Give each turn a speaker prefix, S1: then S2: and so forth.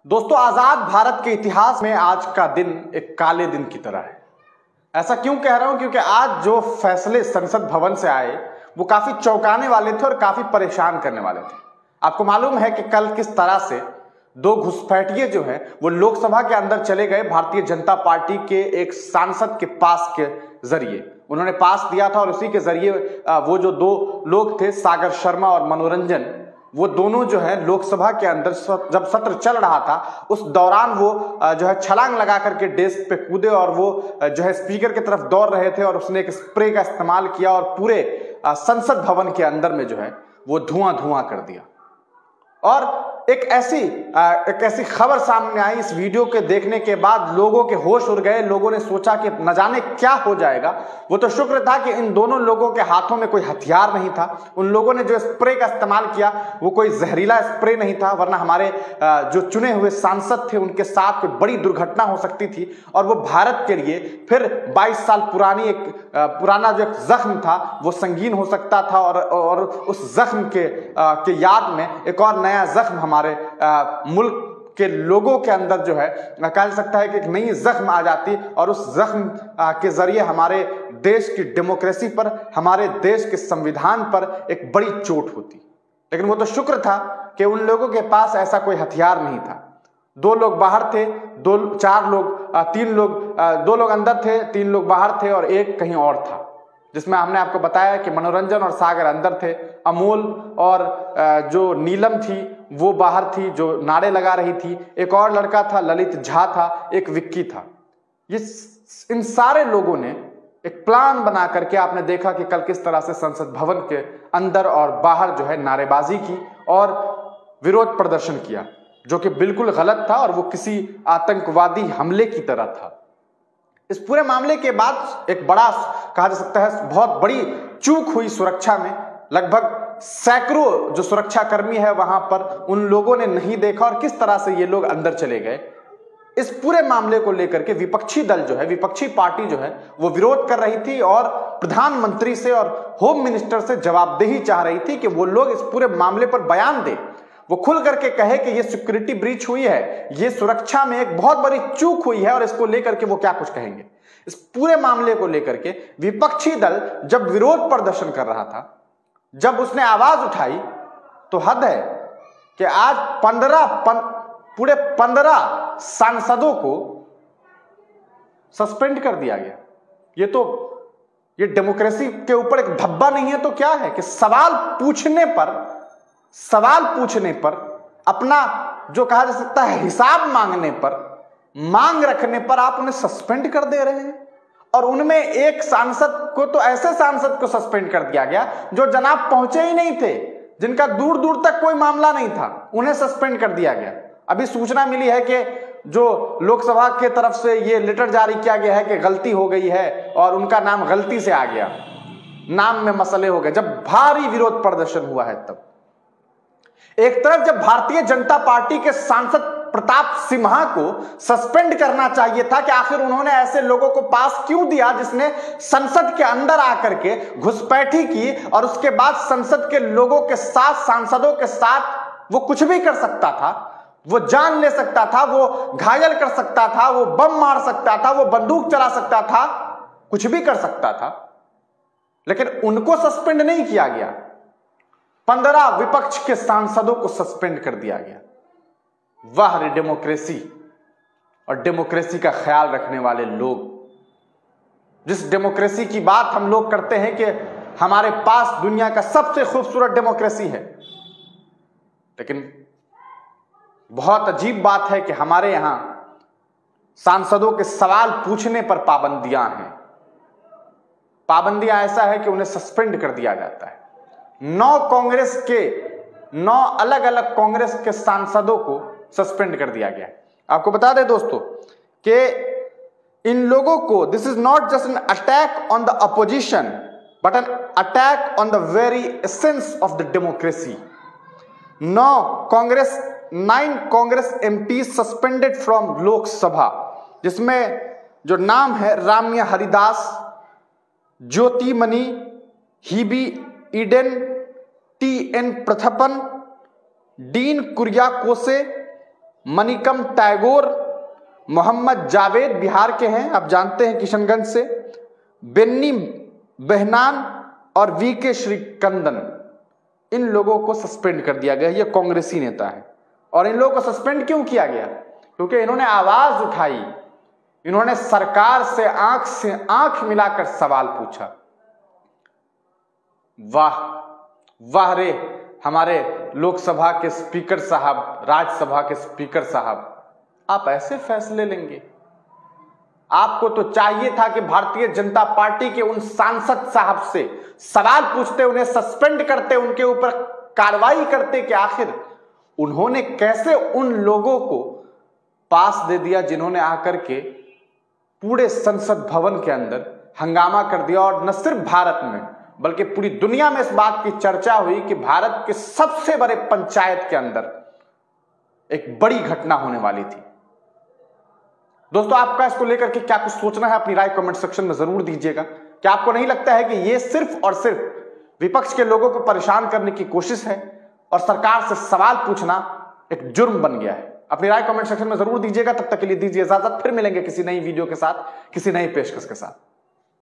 S1: दोस्तों, आजाद भारत के इतिहास में आज का दिन एक काले दिन की तरह है। ऐसा क्यों कह रहा हूं? क्योंकि आज जो फैसले संसद भवन से आए वो काफी चौंकाने वाले थे और काफी परेशान करने वाले थे। आपको मालूम है कि कल किस तरह से दो घुसपैठिए जो हैं वो लोकसभा के अंदर चले गए भारतीय जनता पार्टी के एक सांसद के पास के जरिए। उन्होंने पास दिया था और उसी के जरिए वो जो दो लोग थे, सागर शर्मा और मनोरंजन, वो दोनों जो है लोकसभा के अंदर जब सत्र चल रहा था उस दौरान वो जो है छलांग लगा करके डेस्क पे कूदे और वो जो है स्पीकर की तरफ दौड़ रहे थे और उसने एक स्प्रे का इस्तेमाल किया और पूरे संसद भवन के अंदर में जो है वो धुआं धुआं कर दिया। और एक ऐसी खबर सामने आई। इस वीडियो के देखने के बाद लोगों के होश उड़ गए। लोगों ने सोचा कि न जाने क्या हो जाएगा। वो तो शुक्र था कि इन दोनों लोगों के हाथों में कोई हथियार नहीं था। उन लोगों ने जो स्प्रे का इस्तेमाल किया वो कोई जहरीला स्प्रे नहीं था, वरना हमारे जो चुने हुए सांसद थे उनके साथ कोई बड़ी दुर्घटना हो सकती थी और वो भारत के लिए फिर 22 साल पुराना जो जख्म था वो संगीन हो सकता था और उस जख्म के याद में एक और नया जख्म हमारे मुल्क के लोगों के अंदर जो है कहा जा सकता है कि एक नई जख्म आ जाती और उस जख्म के जरिए हमारे देश की डेमोक्रेसी पर, हमारे देश के संविधान पर एक बड़ी चोट होती। लेकिन वो तो शुक्र था कि उन लोगों के पास ऐसा कोई हथियार नहीं था। दो लोग बाहर थे, दो लोग अंदर थे, 3 लोग बाहर थे और एक कहीं और था, जिसमें हमने आपको बताया कि मनोरंजन और सागर अंदर थे, अमोल और जो नीलम थी वो बाहर थी जो नारे लगा रही थी, एक और लड़का था, ललित झा था, एक विक्की था। इन सारे लोगों ने एक प्लान बना करके, आपने देखा कि कल किस तरह से संसद भवन के अंदर और बाहर जो है नारेबाजी की और विरोध प्रदर्शन किया, जो कि बिल्कुल गलत था और वो किसी आतंकवादी हमले की तरह था। इस पूरे मामले के बाद एक बड़ा, कहा जा सकता है बहुत बड़ी चूक हुई सुरक्षा में। लगभग सैकड़ों जो सुरक्षा कर्मी है वहां पर, उन लोगों ने नहीं देखा और किस तरह से ये लोग अंदर चले गए। इस पूरे मामले को लेकर के विपक्षी दल जो है, विपक्षी पार्टी जो है वो विरोध कर रही थी और प्रधानमंत्री से और होम मिनिस्टर से जवाबदेही चाह रही थी कि वो लोग इस पूरे मामले पर बयान दें, वो खुल करके कहे कि ये सिक्योरिटी ब्रीच हुई है, ये सुरक्षा में एक बहुत बड़ी चूक हुई है और इसको लेकर के वो क्या कुछ कहेंगे। इस पूरे मामले को लेकर के विपक्षी दल जब विरोध प्रदर्शन कर रहा था, जब उसने आवाज उठाई, तो हद है कि आज पूरे 15 सांसदों को सस्पेंड कर दिया गया। ये डेमोक्रेसी के ऊपर एक धब्बा नहीं है तो क्या है कि सवाल पूछने पर अपना जो कहा जा सकता है हिसाब मांगने पर, मांग रखने पर आप उन्हें सस्पेंड कर दे रहे हैं। और उनमें एक सांसद को तो ऐसे सांसद को सस्पेंड कर दिया गया जो जनाब पहुंचे ही नहीं थे, जिनका दूर दूर तक कोई मामला नहीं था, उन्हें सस्पेंड कर दिया गया। अभी सूचना मिली है कि जो लोकसभा के तरफ से ये लेटर जारी किया गया है कि गलती हो गई है और उनका नाम गलती से आ गया, नाम में मसले हो गए। जब भारी विरोध प्रदर्शन हुआ है तब एक तरफ जब भारतीय जनता पार्टी के सांसद प्रताप सिम्हा को सस्पेंड करना चाहिए था कि आखिर उन्होंने ऐसे लोगों को पास क्यों दिया जिसने संसद के अंदर आकर के घुसपैठी की और उसके बाद संसद के लोगों के साथ, सांसदों के साथ वो कुछ भी कर सकता था, वो जान ले सकता था, वो घायल कर सकता था, वो बम मार सकता था, वो बंदूक चला सकता था, कुछ भी कर सकता था, लेकिन उनको सस्पेंड नहीं किया गया। 15 विपक्ष के सांसदों को सस्पेंड कर दिया गया। वाह रे डेमोक्रेसी और डेमोक्रेसी का ख्याल रखने वाले लोग। जिस डेमोक्रेसी की बात हम लोग करते हैं कि हमारे पास दुनिया का सबसे खूबसूरत डेमोक्रेसी है, लेकिन बहुत अजीब बात है कि हमारे यहां सांसदों के सवाल पूछने पर पाबंदियां हैं। पाबंदियां ऐसा है कि उन्हें सस्पेंड कर दिया जाता है। 9 अलग अलग कांग्रेस के सांसदों को सस्पेंड कर दिया गया। आपको बता दें दोस्तों कि इन लोगों को, this is not just an attack on the opposition but an attack on the very essence of the democracy. 9 Congress MP suspended from Lok Sabha, जिसमें जो नाम है राम्या हरिदास, ज्योतिमणि, हिबी ईडेन, टी एन प्रथपन, डीन कुरियाकोसे, मनिकम टैगोर, मोहम्मद जावेद बिहार के हैं, आप जानते हैं किशनगंज से, बेन्नी बेहनान और वीके श्रीकंदन, इन लोगों को सस्पेंड कर दिया गया। ये कांग्रेसी नेता है। और इन लोगों को सस्पेंड क्यों किया गया? क्योंकि इन्होंने आवाज उठाई, इन्होंने सरकार से आंख मिलाकर सवाल पूछा। वाह वाह रे हमारे लोकसभा के स्पीकर साहब, राज्यसभा के स्पीकर साहब, आप ऐसे फैसले लेंगे? आपको तो चाहिए था कि भारतीय जनता पार्टी के उन सांसद साहब से सवाल पूछते, उन्हें सस्पेंड करते, उनके ऊपर कार्रवाई करते कि आखिर उन्होंने कैसे उन लोगों को पास दे दिया जिन्होंने आकर के पूरे संसद भवन के अंदर हंगामा कर दिया। और न सिर्फ भारत में बल्कि पूरी दुनिया में इस बात की चर्चा हुई कि भारत के सबसे बड़े पंचायत के अंदर एक बड़ी घटना होने वाली थी। दोस्तों, आपका इसको लेकर के क्या कुछ सोचना है? अपनी राय कमेंट सेक्शन में जरूर दीजिएगा। क्या आपको नहीं लगता है कि यह सिर्फ और सिर्फ विपक्ष के लोगों को परेशान करने की कोशिश है और सरकार से सवाल पूछना एक जुर्म बन गया है? अपनी राय कमेंट सेक्शन में जरूर दीजिएगा। तब तक के लिए दीजिए इजाजत, फिर मिलेंगे किसी नई वीडियो के साथ, किसी नई पेशकश के साथ।